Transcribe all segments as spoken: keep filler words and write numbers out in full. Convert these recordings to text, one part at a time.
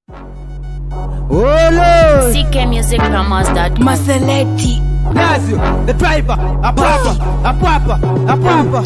Oh Lord. C K Music Promos dot com. Maseleti Lazio, the driver, a papa, a papa, a papa.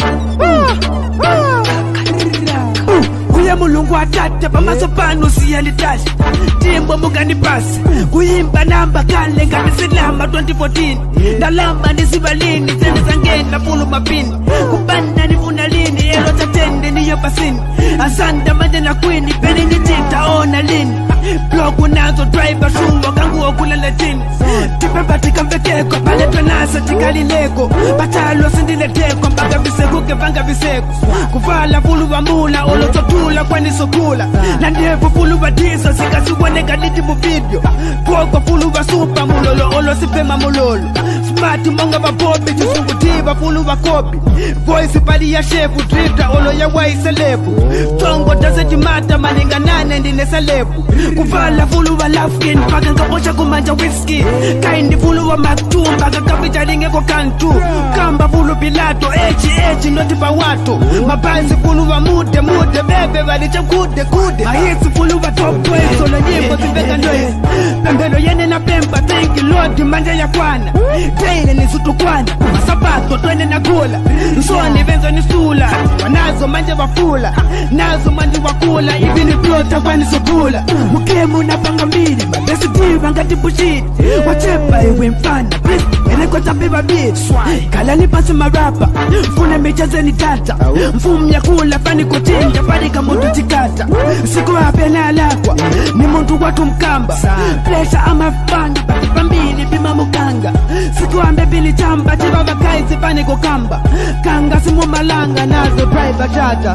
Kuya mulungu atata pamaso pano siyanditashi Timbo mugani pasi Kuimba namba kale ngani silamba twenty fourteen Nalamba nisibalini Zende zangena pulu mapini Kubanda nifuna lini Elo tatende niyo pasini Asanda manje na kwini Peni nijita ona lini Blogu nazo driver shuwa Kangu okula latini Tipe batika mvekeko Pale penasa tikali lego Batalo sindile teko Mbaga viseko kevanga viseko Kuvala pulu wa mula Olo totula kwani sokula Na ndevu pulu wa diso Sikasiwane kaliti mu video Koko pulu wa supa mulolo Olo sipema mulolo Smart monga wa bobi Chisungu tiba pulu wa kopi Voice pali ya shefu Drifta olo ya wai selebu Tongo tase jimata Maninga nane ndine selebu Kuvala pulu wa lafkin Paka nkaposha kumanja whisky Kaindi pulu wa maktu Paka kapita linge kwa kantu Kamba pulu pilato Echi echi noti pa watu Mabanzi pulu wa mude mude Bebe walicha kude kude Mahisi pulu wa top boys Solo nyimbo ziveka noise Pembelo yene na pemba Thank you Lord manja ya kwana Daily ni sutu kwana Masabato twende na gula Nsoni venzo ni sula Wanazo manje wafula Nazo manje wakula Ivi ni plota kwani sokula Mukemu na panga mbili Mabesi diva ngati bushit Wachepa iwe mfana Ene kwa tabiba beat Kala ni pasi marapa Mfune mecheze ni tata Mfumu ya kula fani kutinga Fari kamutu tikata Siku hape na alakwa Ni muntu watu mkamba Pressure ama fanga Pambili pima mukanga Siku ambe bili chamba Chiva vakaisi fani kukamba Kanga simu malanga Nazo driver tata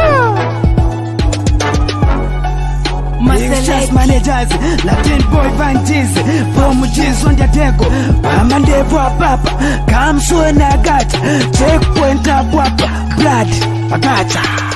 Maseleti managers Latin boy Van Jeezy Bomu Jeezy on the dego Amandevu apapa Kamsue na gata Checkpoint apapa Blood Agata